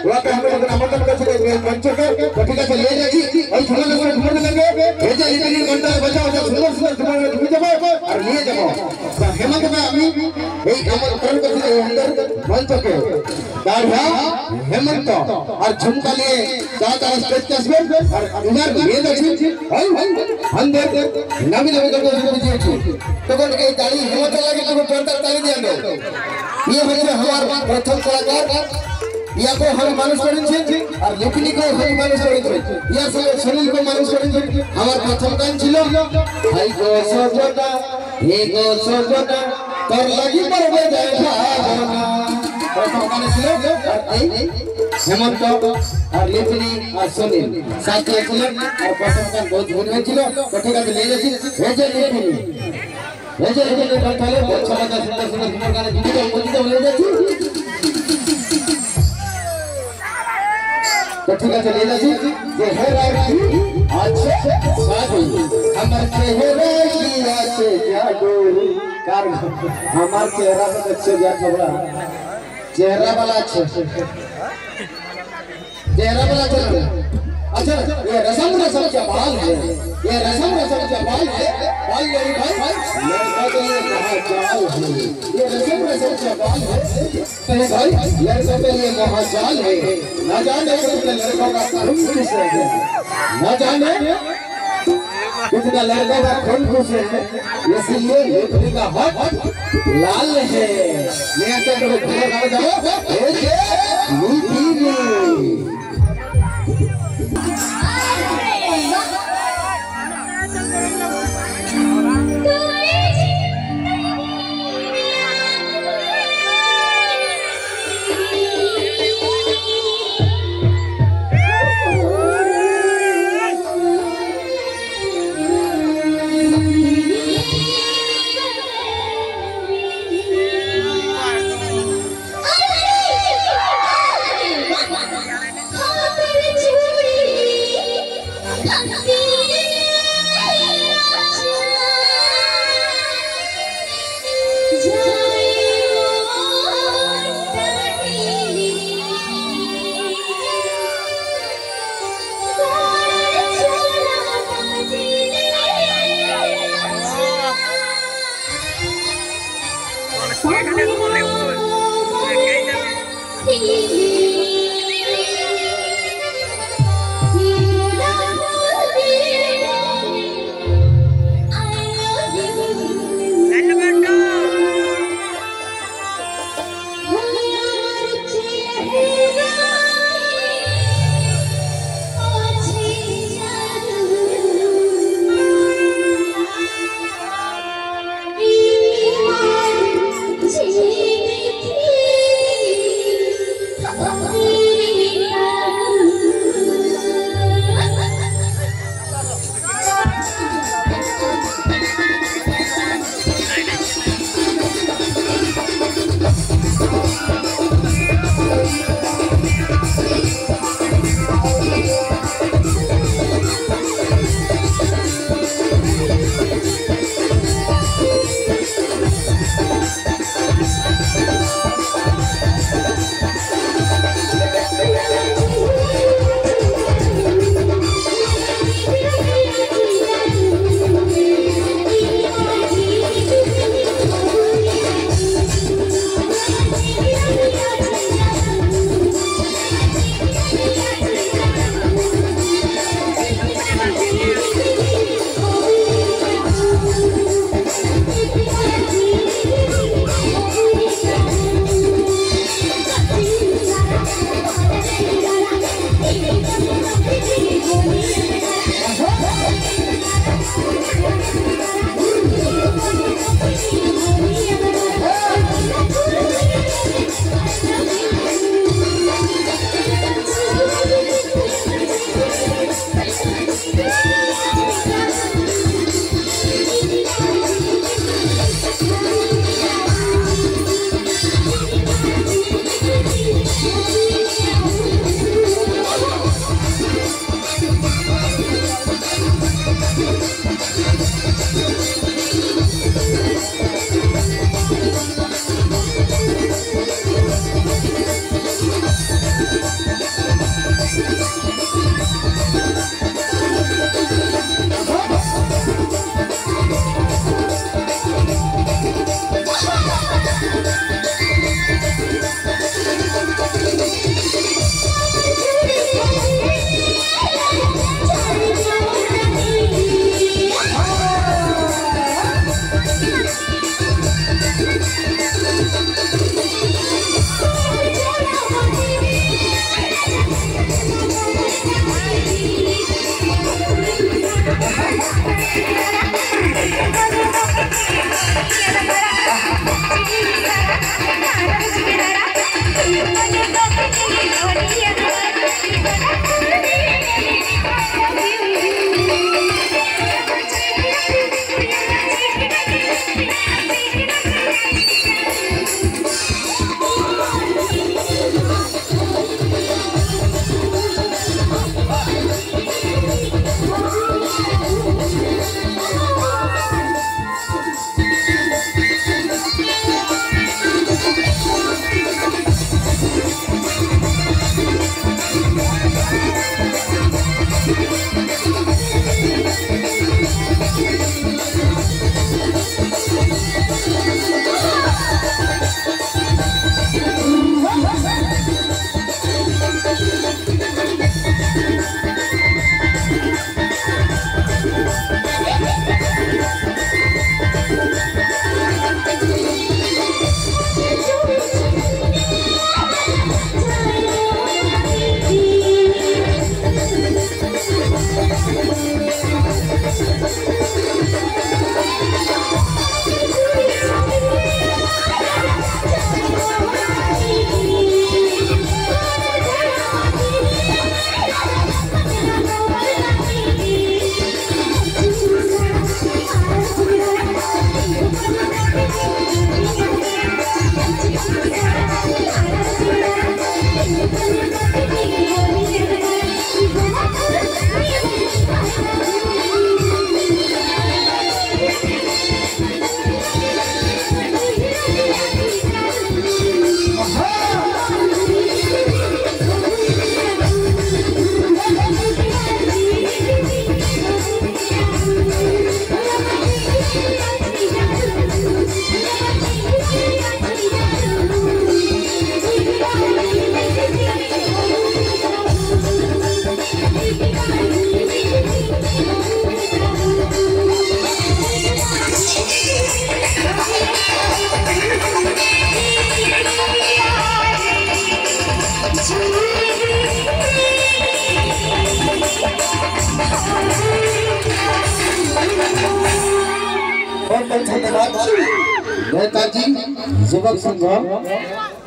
वहां पे हम लोग आमंत्रण कर सके मंच के तो ठीक है ले जाइए और झूमर लगे भेजे इतनी घंटा बचाओ जो सुंदर सुंदर झूमर ढुके जाबो और लिए जाबो हेमंत में আমি এই আমন্ত্রণ করছি अंदर मंच के दाढ़ा हेमंत और झुमका लिए दादा स्टेज पे আসবে और इधर लिए যাচ্ছি अंदर नवी नवी करके दिएছি তখন এই তালি হেমন্ত লাগে তো জোরদার তালি দিবেন ये হচ্ছে हमारा प्रथम कलाकार या को हम मानुष करेंगे और लिखनी को हम मानुष करेंगे या सब सुनील को मानुष करेंगे हमारा प्रथम गान छिलो हाय गो सजना हे गो सजना तोर लगी परबे जाय भावना प्रथम गान छिलो हेमंत और लिखनी और सुनील साथी छिलो और प्रथम गान बहुत बढ़िया छिलो तो ठीक है ले जाছি भेजे लिखनी बैठाले बहुत अच्छा लगा सुंदर सुंदर गाने जिंदगी ले जाছি तो ठीक है ले जाছি जे है राखी अच्छे साधु हमर चेहरा की आसे जादू कार हमार चेहरा पे अच्छे जा छोड़ा चेहरा वाला अच्छे चेहरा वाला चल अच्छा ये रसम क्या बाल है ये रसम क्या बाल है बाल नहीं भाई लड़का के लिए महाजाल है ये रसम क्या बाल है कहे भाई लड़का के लिए महाजाल है न जाने कितने लड़कों का खून खुश है न जाने कितना लड़कों का खून खुश है इसलिए लेखनी का हाथ लाल है ये क्या तो घर जाओ मीठी धन्यवाद नेताजी युवक संघ